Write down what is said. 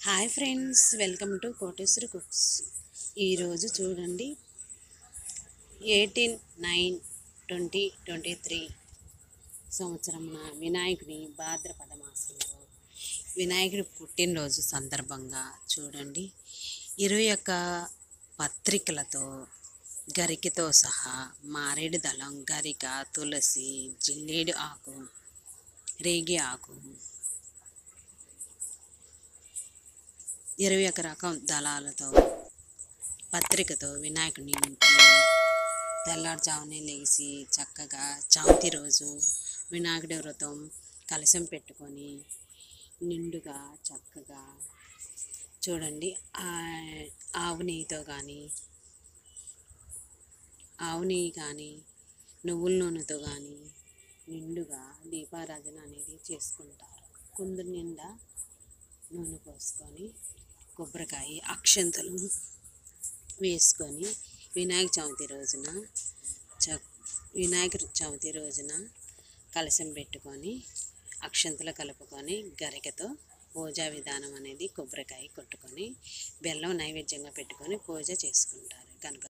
Hi friends, welcome to Koteswari cooks. ఈరోజు చూడండి, 18/9/2023 సంవత్సరమున వినాయకుని భాద్రపద మాసంలో వినాయకుడి పుట్టినరోజు సందర్భంగా చూడండి 21 పత్రికలతో గరికతో సహా మారేడు దళం, గరిక, తులసి, జిల్లేడు ఆకు, రేగి ఆకు, 21 రకం దళాలతో పత్రికతో వినాయకుని తెల్లారుజామునే లేచి చక్కగా చవితి రోజు వినాయకుడి వ్రతం కలశం పెట్టుకొని నిండుగా చక్కగా చూడండి ఆవు నెయ్యి కానీ నువ్వుల నూనెతో కానీ నిండుగా దీపారాధన అనేది చేసుకుంటారు. కుందు నిండా నూనె పోసుకొని కొబ్బరికాయ అక్షంతలు వేసుకొని వినాయక చవితి రోజున కలశం పెట్టుకొని అక్షంతలు కలుపుకొని గరికతో పూజా విధానం అనేది కొబ్బరికాయ కొట్టుకొని బెల్లం నైవేద్యంగా పెట్టుకొని పూజ చేసుకుంటారు. గణపతి